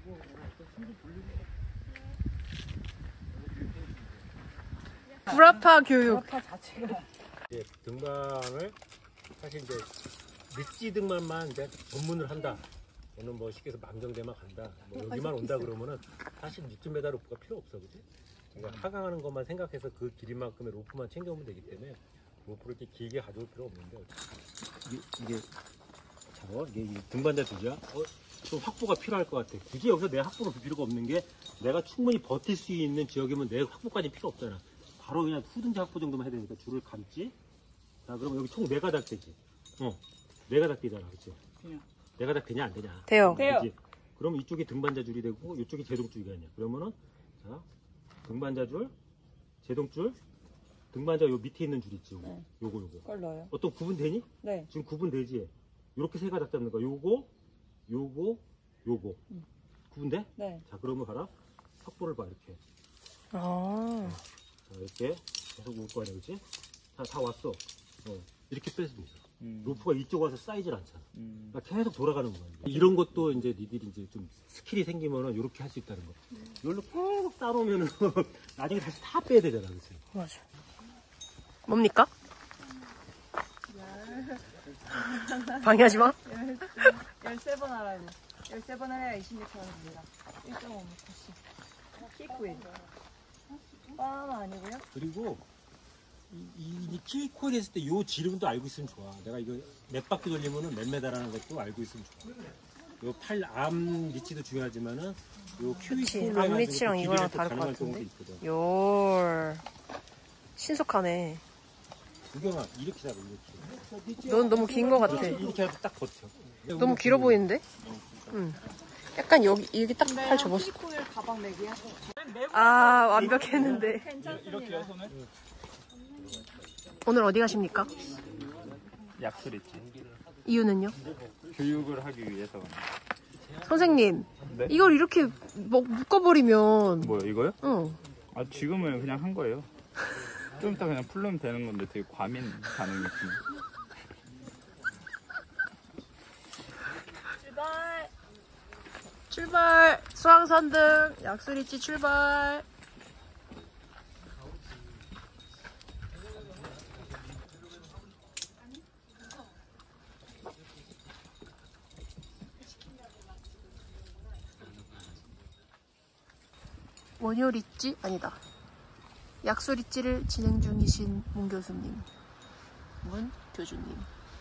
불아파 교육. 불아파 자체가. 이제 등반을 사실 이제 릿지 등반만 이제 전문을 한다. 오늘 뭐 쉽게 해서 망경대만 간다. 뭐 여기만 온다 그러면은 사실 6m 로프가 필요 없어, 그지? 그러니까 하강하는 것만 생각해서 그 길이만큼의 로프만 챙겨오면 되기 때문에 로프를 이렇게 길게 가져올 필요 없는데 이게 잡아? 이게 등반자 주기야? 좀 확보가 필요할 것 같아. 굳이 여기서 내가 확보를 볼 필요가 없는 게 내가 충분히 버틸 수 있는 지역이면 내 확보까지 필요 없잖아. 바로 그냥 후든지 확보 정도만 해야 되니까 줄을 감지. 자, 그러면 여기 총 4가닥 되지. 4가닥 되잖아, 그치? 4가닥 되냐 안 되냐? 돼요. 그치? 그럼 이쪽이 등반자 줄이 되고 이쪽이 제동줄이 아니야. 그러면은 자, 등반자 줄, 제동줄, 등반자 요 밑에 있는 줄 있지. 요거. 요거. 그걸 넣어요. 어떤 구분 되니? 네. 지금 구분 되지. 요렇게 3가닥 잡는 거야. 요거. 구분돼? 네. 자, 그러면 봐라. 확보를 봐, 이렇게. 아. 자, 이렇게 계속 올 거 아니야, 그치? 다 왔어. 이렇게 뺄 수도 있어. 로프가 이쪽 와서 쌓이질 않잖아. 그러니까 계속 돌아가는 거야. 이런 것도 이제 니들이 이제 좀 스킬이 생기면은 이렇게 할 수 있다는 거. 이걸로 계속 쌓아놓으면은 나중에 다시 다 빼야 되잖아, 그치? 맞아. 뭡니까? 방해하지 마. 13번 하라고. 13번 해야 26kg 됩니다. 1.5m씩. 킥구인. 바나나 아니고요? 그리고 이 키코에 됐을 때 요 지름도 알고 있으면 좋아. 내가 이거 몇 바퀴 돌리면은 몇 메다라는 것도 알고 있으면 좋아. 요 팔 암 리치도 중요하지만은 요 큐이 암 리치랑 이거랑 다를 것 같은데. 요 신속하네. 구경아 이렇게 잡아 이렇게. 넌 너무 긴 것 같아. 이렇게 하면 딱 버텨. 너무 길어 보이는데? 응. 약간 여기 딱 팔 접었어. 킥구일 가방 맥이야? 아, 완벽했는데. 괜찮습니다. 오늘 어디 가십니까? 약술있지. 이유는요? 교육을 하기 위해서. 선생님, 네? 이걸 이렇게 묶어버리면. 뭐요, 이거요? 응. 아, 지금은 그냥 한 거예요. 좀 이따 그냥 풀르면 되는 건데 되게 과민 반응이 있습니다. 출발! 출발! 수왕선등, 약수리치 출발! 원효리찌? 아니다. 약수리찌를 진행 중이신 문 교수님, 문 교주님.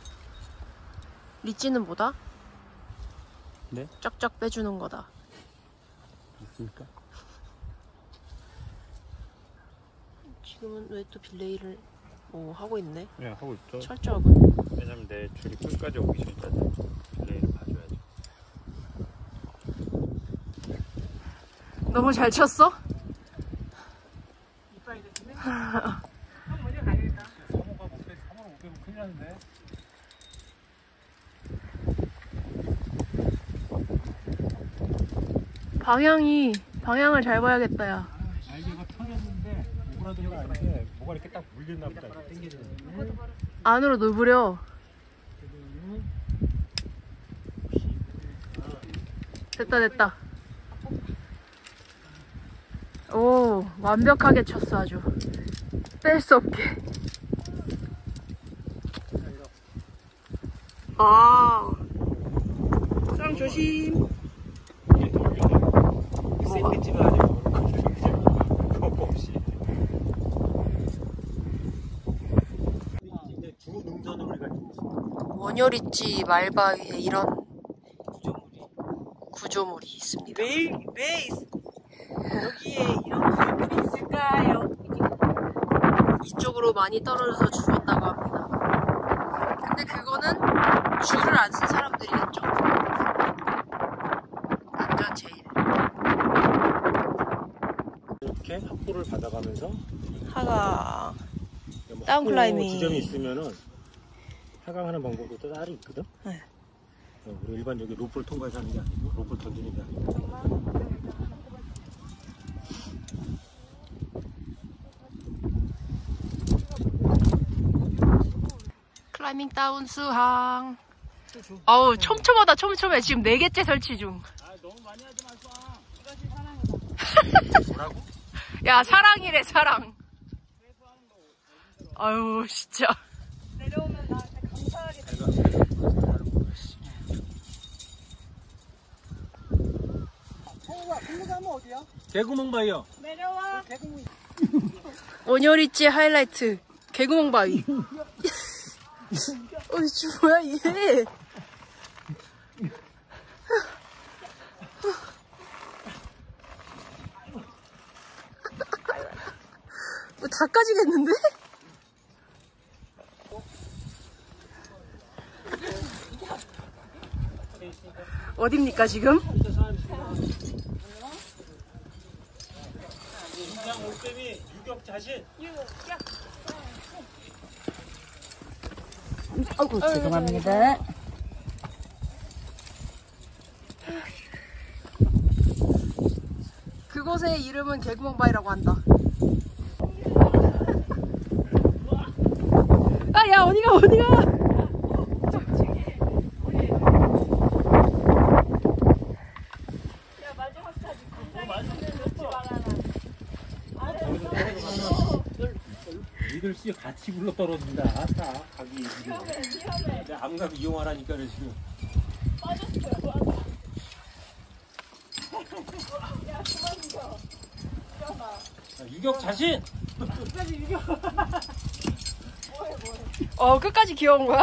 리찌는 뭐다? 네? 쫙쫙 빼주는 거다. 있습니까? 지금은 왜 또 빌레이를 하고 있네? 네, 하고 있죠. 철저하군. 왜냐면 내 줄이 끝까지 오기 전까지 플레이를 봐줘야죠. 너무 잘 쳤어? 이빨이 됐으네? 형 먼저 가야겠다. 3호가 못 빼, 3호를 못 빼면 큰일 나는데. 방향을 잘 봐야겠다, 야. 날개가 펴졌는데 오그라들어가 아닌데 뭐가 이렇게 딱 물렸나 보다. 당겨지는데. 안으로 누부려. 됐다. 오, 완벽하게 쳤어, 아주. 뺄 수 없게. 아, 쌍 조심. 이게 더 위험해. 샌드위치가 아니고 그거 없이. 이제 주 능선으로 우리가 원효리찌 말바위에 이런 구조물이 있습니다. 왜 여기에 이런 구조물이 있을까요? 이쪽으로 많이 떨어져서 죽었다고 합니다. 근데 그거는 줄을 안 쓴 사람들이겠죠. 안전 제일. 이렇게 확보를 받아가면서 하가 뭐 다운 확보 클라이밍. 지점이 있으면은 하강하는 방법도 또 따로 있거든. 네. 우리 일반적인 로프를 통과해서 하는 게 아니고 로프를 던지는 게 아니고. 클라이밍 다운 수항. 아우, 촘촘하다, 촘촘해. 지금 4개째 설치 중. 아 너무 많이 하지 말고. 이것이 사랑이다. 뭐라고? 야, 사랑이래, 사랑. 아유, 진짜. 내려오면 나한테 감사하겠다. 개구멍 바위요. 내려와. 원효리치 하이라이트. 개구멍 바위. 어이, 뭐야, 얘. 다 까지겠는데? 어딥니까, 지금? 인상 올빼미 유격 자신. 아이고 죄송합니다. 그곳의 이름은 개구멍바위라고 한다. 아, 야, 어디가, 어디가? 니들 씨 같이 굴러 떨어진다. 아싸, 가기. 내 암각 이용하라니까 지금. 유격 자신. 끝까지 귀여운 거야?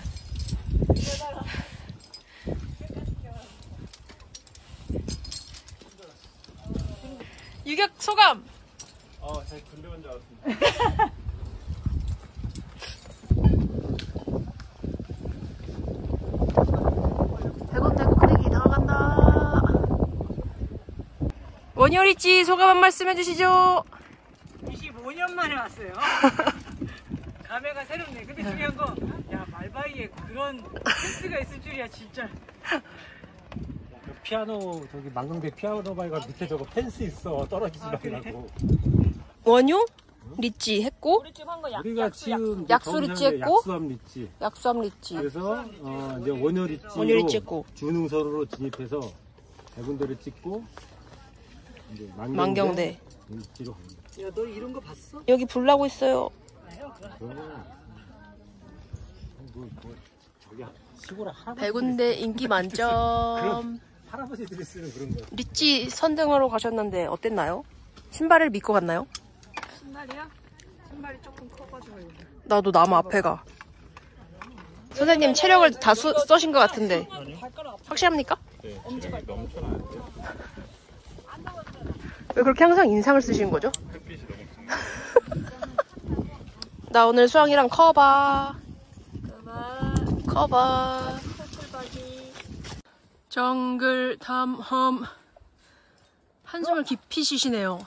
유격 소감! 잘 건드린 줄 알았습니다. 대곤대곤 크랙이 들어간다. 원효리치 소감 한 말씀 해주시죠. 25년 만에 왔어요. 감회가 새롭네. 근데 중요한 거, 야, 말바위에 그런 센스가 있을 줄이야, 진짜. 피아노 저기 망경대 피아노 바위가 밑에 저거 펜스 있어. 떨어지지 말라고. 원효? 리치 했고, 우리 지금 한 거 우리가 지금 약수 리치 했고, 약수함 리치. 약수함 리치. 그래서 이제 원효 리치로 원효 찍고, 준흥선으로 진입해서 대군대를 찍고 이제 망경대. 리치로 갑니다. 야, 너 이런 거 봤어? 여기 불 나고 있어요. 저기 시골에 백운대 인기 만점. 할아버지들이 쓰는 그런 거. 리치 선등하러 가셨는데 어땠나요? 신발을 믿고 갔나요? 신발이야? 신발이 조금 커가지고 여기. 나도 나무 앞에 가. 선생님 체력을 다 써신 것 같은데 확실합니까? 네, 체력이 넘쳐나는데 왜 그렇게 항상 인상을 쓰시는 거죠? 햇빛이 너무 강해. 나 오늘 수영이랑 커버 정글 탐험 한숨을 깊이 쉬시네요.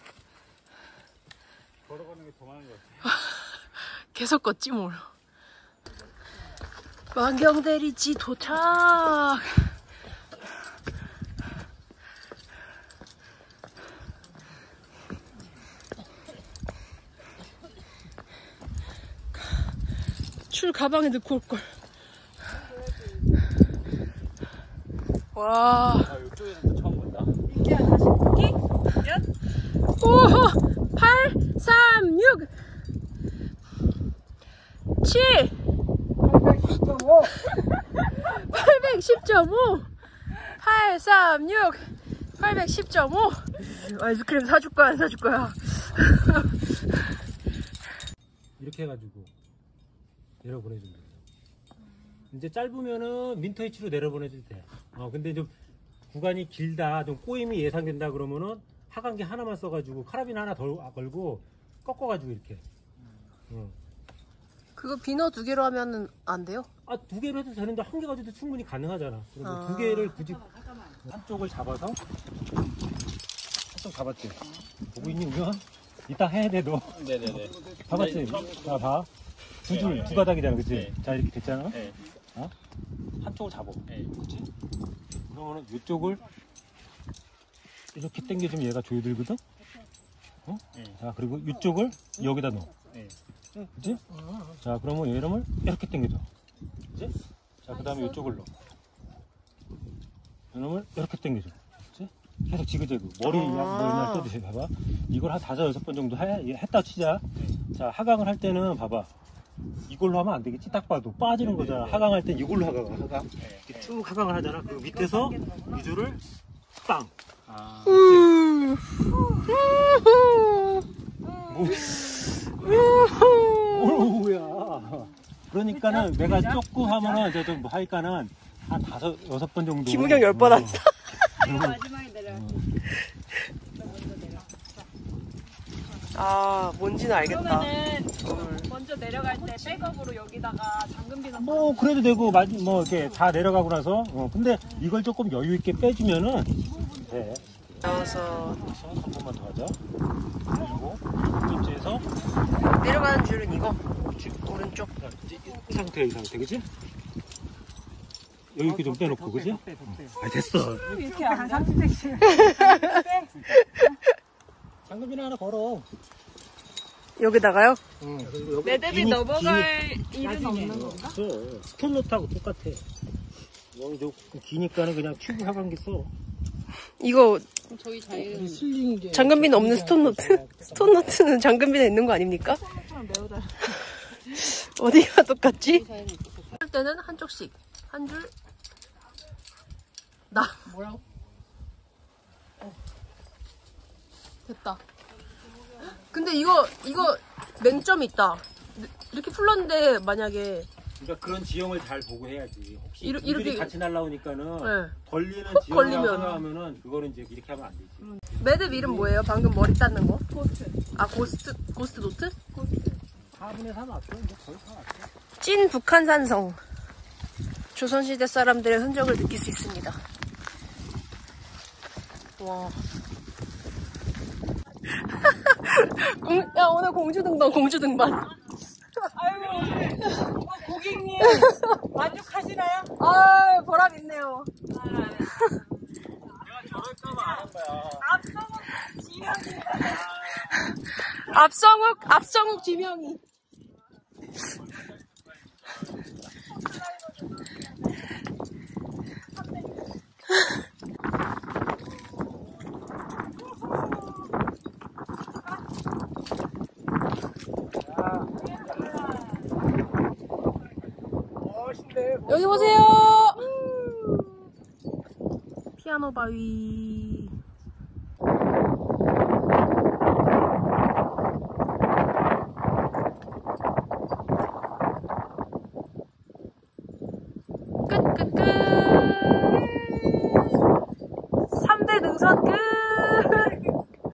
걸어가는 게 더 많은 것 같아요. 계속 걷지 뭘. 망경대 리치 도착. 출 가방에 넣고 올걸. 와. 이쪽에서 처음 본다. 민기야, 다시 볼게? 오, 8, 3, 6, 7, 810.5, 8, 3, 6, 810.5. 아이스크림 사줄 거야, 안 사줄 거야? 이렇게 해가지고 내려보내준다. 이제 짧으면은 민터이치로 내려보내줘도 돼. 근데 좀 구간이 길다, 좀 꼬임이 예상된다 그러면은 하강기 하나만 써가지고 카라빈 하나 더 걸고 꺾어가지고 이렇게. 그거 비너 2개로 하면은 안 돼요? 2개로 해도 되는데 1개 가지고도 충분히 가능하잖아. 그래서 2개를 굳이 한쪽을 잡아서 한쪽 잡았지. 보고 있니 우연? 이따 해야 돼 너. 네네네. 잡았지? 자 봐. 두 가닥이잖아, 그치? 네. 자 이렇게 됐잖아. 네. 한쪽을 잡아. 네. 그치? 그러면은 이쪽을 이렇게 당겨주면 얘가 조여들거든? 네. 자, 그리고 이쪽을 여기다 넣어. 네. 그치? 자, 그러면 얘를 이렇게 당겨줘. 그치? 자, 그 다음에 이쪽을 넣어. 이놈을 이렇게 당겨줘. 그치? 계속 지그재그. 머리 약 뭐 떠듯이 봐봐. 이걸 한 5-6번 정도 했다 치자. 자, 하강을 할 때는 봐봐. 이걸로 하면 안 되겠지? 딱 봐도 빠지는 거잖아. 하강할 땐 이걸로 하강. 이렇게 쭉 하강을 하잖아. 그 밑에서 위주를 빵. 아. 뭐야. 그러니까는 내가 조금 하면은 이제 좀 하니까는 한 5-6번 정도. 김우경 10번 한다. 마지막에 내려. 아, 뭔지는 알겠다. 그러면은 먼저 내려갈 때 백업으로 여기다가 잠금비너 뭐 그래도 되고 뭐 이렇게 다 내려가고 나서 근데 이걸 조금 여유 있게 빼주면은 돼. 나와서 한 번만 더 하자. 그리고 이쪽에서 내려가는 줄은 이거. 그렇지. 오른쪽. 이 상태 그지? 여유 있게 좀 빼놓고 그지? 아 됐어. 이렇게 안 삼시대씩. 잠금이나 하나 걸어. 여기다가요? 매듭이 넘어갈 일은 없는 건가? 스톤노트하고 똑같아. 여기 좀 기니까는 그냥 튜브 하강기 써. 이거 저희 자유 잠금비는 없는 스톤노트? 스톤노트는 잠금비는 있는 거 아닙니까? 어디가 똑같지? 할 때는 한쪽씩 한 줄. 나 뭐라고? 됐다. 근데 이거 맹점이 있다. 이렇게 풀렀는데 만약에 그러니까 그런 지형을 잘 보고 해야지. 혹시 이렇게- 이렇게 같이 날라오니까는 네. 걸리는 훅 지형을 걸리면. 생각하면은 그거는 이제 이렇게 하면 안 되지. 매듭 이름 뭐예요? 방금 머리 닦는 거? 고스트. 아 고스트 노트? 4분의 3 왔어. 이제 거의 다 왔어. 찐 북한산성. 조선시대 사람들의 흔적을 느낄 수 있습니다. 와. 야, 오늘 공주등반. 아이고 오늘 고객님 만족하시나요? 아, 보람 있네요. 내가 저럴까봐 안 한 거야. 앞성욱 지명이. 여기 보세요. 피아노 바위. 끝. 3대 능선 끝.